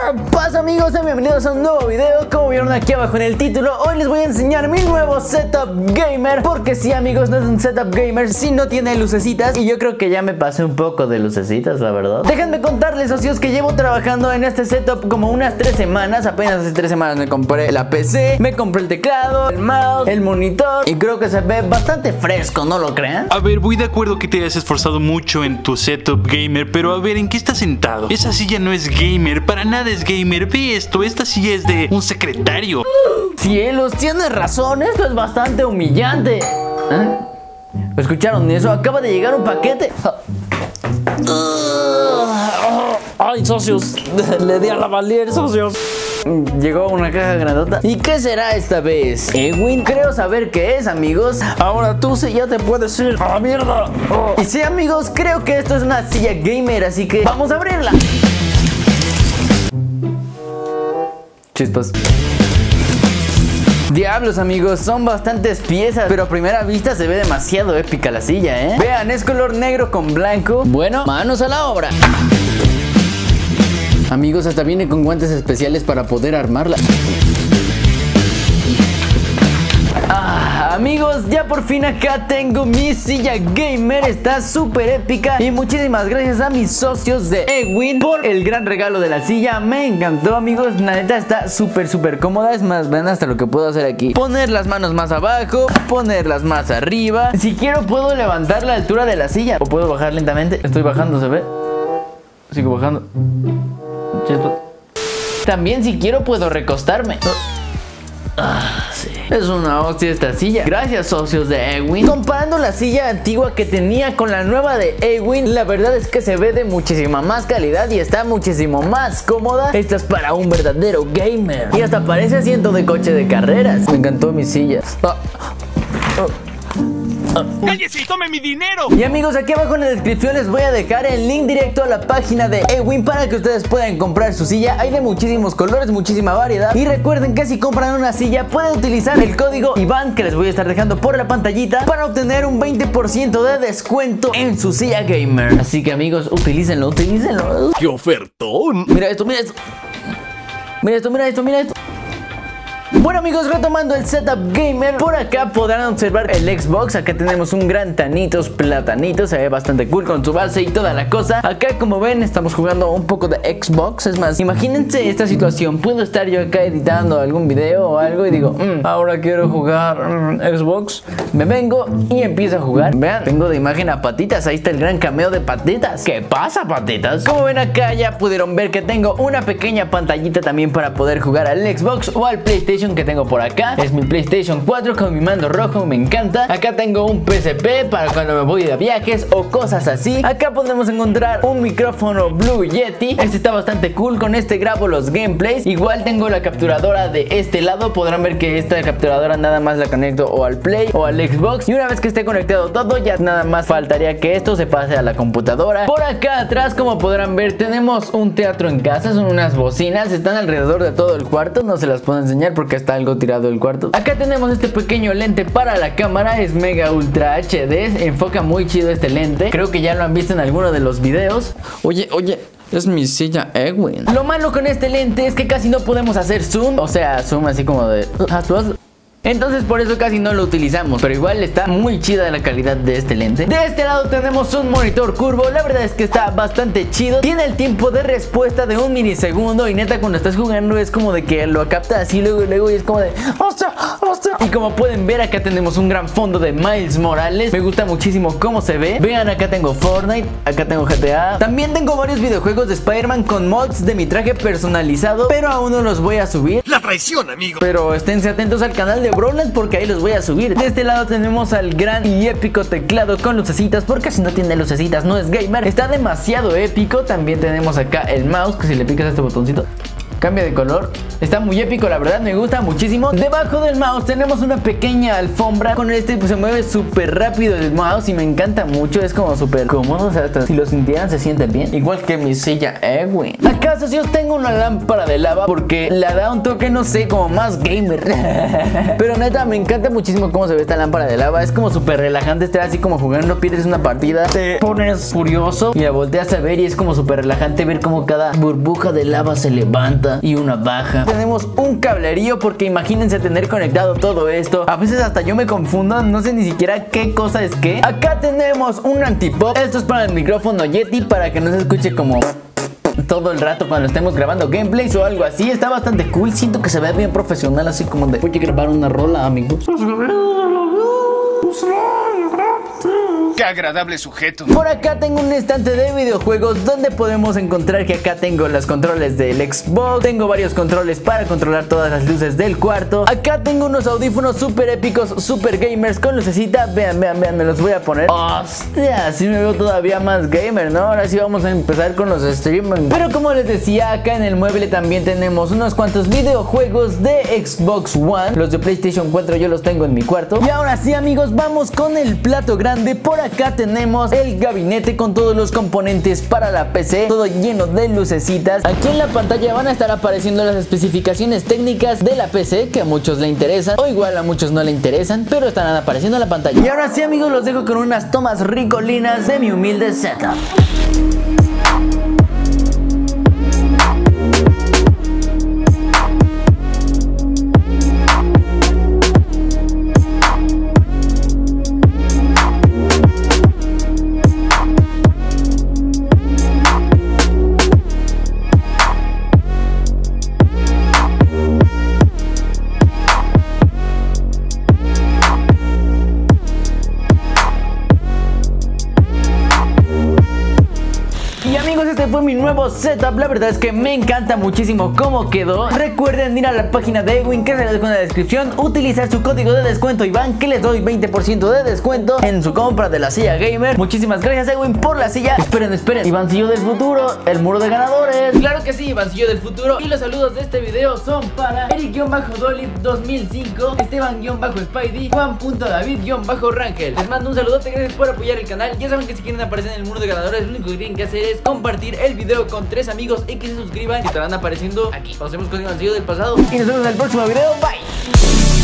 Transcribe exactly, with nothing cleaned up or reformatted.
Pasa amigos, bienvenidos a un nuevo video. Como vieron aquí abajo en el título, hoy les voy a enseñar mi nuevo setup gamer. Porque sí amigos, no es un setup gamer si no tiene lucecitas. Y yo creo que ya me pasé un poco de lucecitas, la verdad. Déjenme contarles, socios, que llevo trabajando en este setup como unas tres semanas. Apenas hace tres semanas me compré la P C, me compré el teclado, el mouse, el monitor. Y creo que se ve bastante fresco, ¿no lo creen? A ver, voy de acuerdo que te hayas esforzado mucho en tu setup gamer, pero a ver, ¿en qué estás sentado? Esa silla no es gamer, para nada es gamer. Ve esto, esta silla es de un secretario. Cielos, tienes razón, esto es bastante humillante. ¿Eh? ¿Escucharon eso? Acaba de llegar un paquete. Ay, socios, le di a la Valier, socios. Llegó una caja grandota. ¿Y qué será esta vez? Ewin, creo saber qué es, amigos. Ahora tú sí ya te puedes ir a la mierda. Oh. Y sí, amigos, creo que esto es una silla gamer, así que vamos a abrirla. Chispas. Diablos amigos, son bastantes piezas, pero a primera vista se ve demasiado épica la silla, ¿eh? Vean, es color negro con blanco. Bueno, manos a la obra. Amigos, hasta viene con guantes especiales para poder armarla. Ah, amigos, ya por fin acá tengo mi silla gamer. Está súper épica. Y muchísimas gracias a mis socios de Ewin por el gran regalo de la silla. Me encantó, amigos. La neta está súper, súper cómoda. Es más, vean hasta lo que puedo hacer aquí. Poner las manos más abajo, ponerlas más arriba. Si quiero puedo levantar la altura de la silla. O puedo bajar lentamente. Estoy bajando, ¿se ve? Sigo bajando. También si quiero puedo recostarme. Ah, sí. Es una hostia esta silla. Gracias, socios de Ewin. Comparando la silla antigua que tenía con la nueva de Ewin, la verdad es que se ve de muchísima más calidad y está muchísimo más cómoda. Esta es para un verdadero gamer. Y hasta parece asiento de coche de carreras. Me encantó mi silla. Ah. Oh. ¡Cállese y tome mi dinero! Y amigos, aquí abajo en la descripción les voy a dejar el link directo a la página de Ewin para que ustedes puedan comprar su silla. Hay de muchísimos colores, muchísima variedad. Y recuerden que si compran una silla pueden utilizar el código Iván, que les voy a estar dejando por la pantallita, para obtener un veinte por ciento de descuento en su silla gamer. Así que amigos, utilícenlo, utilícenlo. ¡Qué ofertón! Mira esto, mira esto. Mira esto, mira esto, mira esto. Bueno amigos, retomando el setup gamer, por acá podrán observar el Xbox. Acá tenemos un gran Tanitos platanito, se ve bastante cool con su base y toda la cosa. Acá como ven estamos jugando un poco de Xbox. Es más, imagínense esta situación. Puedo estar yo acá editando algún video o algo y digo, mmm, ahora quiero jugar mmm, Xbox. Me vengo y empiezo a jugar. Vean, tengo de imagen a Patitas, ahí está el gran cameo de Patitas. ¿Qué pasa, Patitas? Como ven acá ya pudieron ver que tengo una pequeña pantallita también para poder jugar al Xbox o al PlayStation que tengo por acá. Es mi PlayStation cuatro con mi mando rojo, me encanta. Acá tengo un P S P para cuando me voy de viajes o cosas así. Acá podemos encontrar un micrófono Blue Yeti. Este está bastante cool, con este grabo los gameplays. Igual tengo la capturadora de este lado. Podrán ver que esta capturadora nada más la conecto o al Play o al Xbox. Y una vez que esté conectado todo, ya nada más faltaría que esto se pase a la computadora. Por acá atrás, como podrán ver, tenemos un teatro en casa. Son unas bocinas, están alrededor de todo el cuarto. No se las puedo enseñar porque está algo tirado del cuarto. Acá tenemos este pequeño lente para la cámara. Es mega ultra H D. Enfoca muy chido este lente. Creo que ya lo han visto en alguno de los videos. Oye, oye, es mi silla Ewin. Lo malo con este lente es que casi no podemos hacer zoom. O sea, zoom así como de... hazlo, hazlo. Entonces por eso casi no lo utilizamos. Pero igual está muy chida la calidad de este lente. De este lado tenemos un monitor curvo. La verdad es que está bastante chido. Tiene el tiempo de respuesta de un milisegundo. Y neta cuando estás jugando es como de que lo capta así luego y luego. Y es como de... ¡Ostras! ¡Ostras! Y como pueden ver acá tenemos un gran fondo de Miles Morales. Me gusta muchísimo cómo se ve. Vean, acá tengo Fortnite. Acá tengo G T A. También tengo varios videojuegos de Spider-Man con mods de mi traje personalizado. Pero aún no los voy a subir. ¡La traición, amigo! Pero esténse atentos al canal de Brawlhalla porque ahí los voy a subir. De este lado tenemos al gran y épico teclado con lucecitas, porque si no tiene lucecitas no es gamer. Está demasiado épico. También tenemos acá el mouse, que si le picas a este botoncito Cambia de color. Está muy épico, la verdad, me gusta muchísimo. Debajo del mouse tenemos una pequeña alfombra. Con este pues se mueve súper rápido el mouse y me encanta mucho. Es como súper cómodo, o sea, hasta si lo sintieran se siente bien. Igual que mi silla Ewing. Acá, socios, tengo una lámpara de lava porque la da un toque, no sé, como más gamer. Pero neta, me encanta muchísimo cómo se ve esta lámpara de lava. Es como súper relajante estar así como jugando. Pierdes una partida, te pones furioso y la volteas a ver y es como súper relajante ver cómo cada burbuja de lava se levanta y una baja. Tenemos un cablerío porque imagínense tener conectado todo esto. A veces hasta yo me confundo, no sé ni siquiera qué cosa es qué. Acá tenemos un antipop. Esto es para el micrófono Yeti, para que no se escuche como todo el rato cuando estemos grabando gameplays o algo así. Está bastante cool, siento que se ve bien profesional, así como de voy a grabar una rola, amigos. ¡Qué agradable sujeto! Por acá tengo un estante de videojuegos donde podemos encontrar que acá tengo los controles del Xbox. Tengo varios controles para controlar todas las luces del cuarto. Acá tengo unos audífonos súper épicos, súper gamers con lucecita. Vean, vean, vean, me los voy a poner. Hostia, así me veo todavía más gamer, ¿no? Ahora sí vamos a empezar con los streaming. Pero como les decía, acá en el mueble también tenemos unos cuantos videojuegos de Xbox One. Los de PlayStation cuatro yo los tengo en mi cuarto. Y ahora sí, amigos, vamos con el plato grande. Por acá tenemos el gabinete con todos los componentes para la P C, todo lleno de lucecitas. Aquí en la pantalla van a estar apareciendo las especificaciones técnicas de la P C, que a muchos le interesan o igual a muchos no le interesan, pero estarán apareciendo en la pantalla. Y ahora sí, amigos, los dejo con unas tomas ricolinas de mi humilde setup. Este fue mi nuevo setup, la verdad es que me encanta muchísimo cómo quedó. Recuerden ir a la página de Ewing, que se les dejo en la descripción, utilizar su código de descuento Iván, que les doy veinte por ciento de descuento en su compra de la silla gamer. Muchísimas gracias, Ewing, por la silla. Esperen, esperen, Ivancillo del futuro, el muro de ganadores. Claro que sí, Ivancillo del futuro. Y los saludos de este video son para Eric-Dolip dos mil cinco, Esteban-Spidey, Juan.David-Rangel. Les mando un saludote, gracias por apoyar el canal. Ya saben que si quieren aparecer en el muro de ganadores, lo único que tienen que hacer es compartir el video con tres amigos y que se suscriban, que estarán apareciendo aquí. Nos vemos con Ivancillo del pasado y nos vemos en el próximo video. Bye.